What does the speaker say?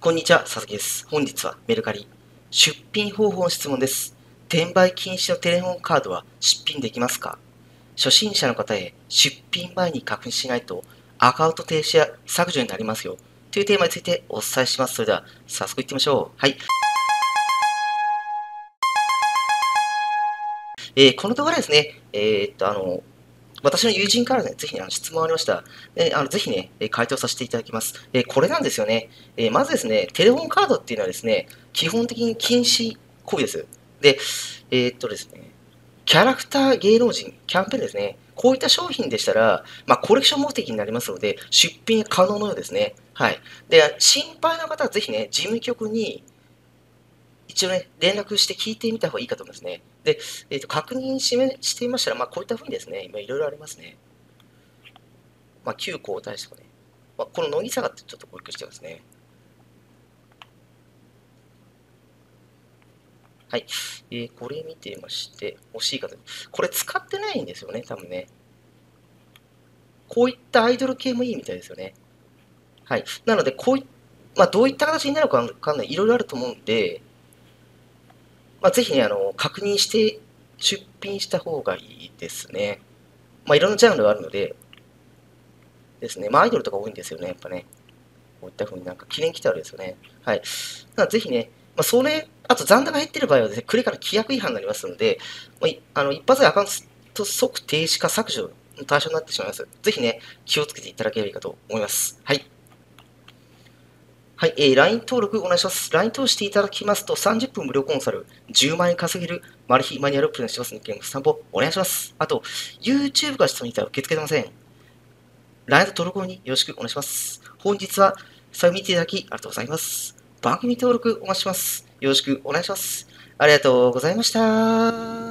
こんにちは、佐々木です。本日はメルカリ。出品方法の質問です。転売禁止のテレホンカードは出品できますか？初心者の方へ出品前に確認しないとアカウント停止や削除になりますよ。というテーマについてお伝えします。それでは早速いってみましょう。はい。この動画でですね、私の友人からね、ぜひね、質問ありました。ぜひね、回答させていただきます。これなんですよね。まずですね、テレホンカードっていうのはですね、基本的に禁止行為です。で、ですね、キャラクター芸能人、キャンペーンですね。こういった商品でしたら、コレクション目的になりますので、出品可能のようですね。はい。で、心配な方はぜひね、事務局に一応ね、連絡して聞いてみた方がいいかと思いますね。で、確認してみましたら、こういったふうにですね、今いろいろありますね。旧皇太子とかね。この乃木坂ってちょっとご利用してますね。はい。これ見てまして、欲しい方、これ使ってないんですよね、多分ね。こういったアイドル系もいいみたいですよね。はい。なので、どういった形になるかわかんない、いろいろあると思うんで、ぜひね、確認して出品した方がいいですね。いろんなジャンルがあるので、ですね。アイドルとか多いんですよね、やっぱね。こういった風になんか記念来てあるんですよね。はい。ぜひね、あと残高が減ってる場合はですね、クレカの規約違反になりますので、一発でアカウント即停止か削除の対象になってしまいます。ぜひね、気をつけていただければいいかと思います。はい。はい、LINE 登録お願いします。LINE 通していただきますと30分無料コンサル、10万円稼げるマル秘マニュアルをプレゼントしますので、スタンプをお願いします。あと、YouTube が質問にいたら受け付けてません。LINE の登録によろしくお願いします。本日は最後見ていただきありがとうございます。番組登録お待ちします。よろしくお願いします。ありがとうございました。